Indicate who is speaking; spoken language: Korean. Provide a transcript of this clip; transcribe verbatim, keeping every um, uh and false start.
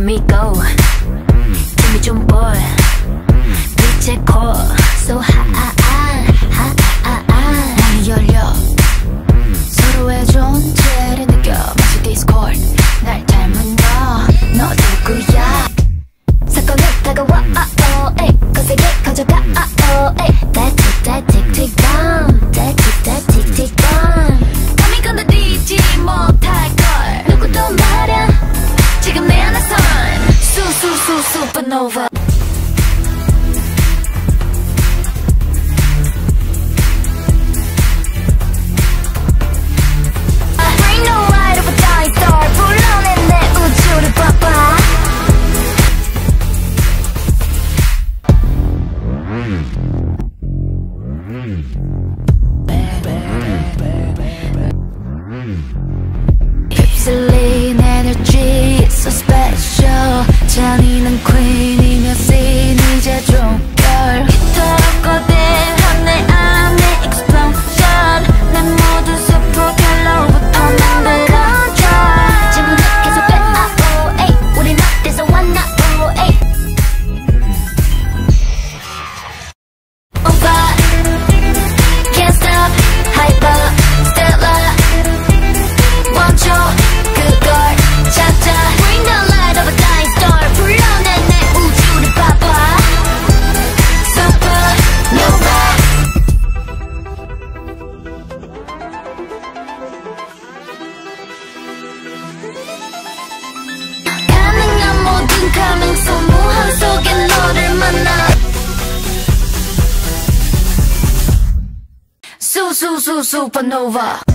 Speaker 1: let me go. Give me 좀 more. 빛의 core so high. 문이 열려 서로의 존재를 느껴 마치 discord. 날 닮은 너, 너 누구야? 사건이 다가와 oh, 에이. 거세게 가져가 oh, 에이. That tick that tick tick bomb. That tick that tick tick bomb. 감히 건드리지 못할걸 누구도 말야 지금 내 안에선 수수수 supernova. Bring the light of a dying star 불러내 내 우주를 봐봐. 휩쓸린 energy so special. 잔인한 queen이며 scene 이제 종결. 이토록 거대한 내 안에 explosion. 내 모든 super hello부터 만들어 지금은 계속돼 oh, 에이. 우린 어디서 왔나 oh, 에이. 오빠 can't stop hyper stellar 멈춰 그걸 찾아. Bring the light of a dying star 불러내 내 우주를 봐봐. Supernova. 가능한 모든 가능성 무한 속에 너를 만나. 수수수 supernova.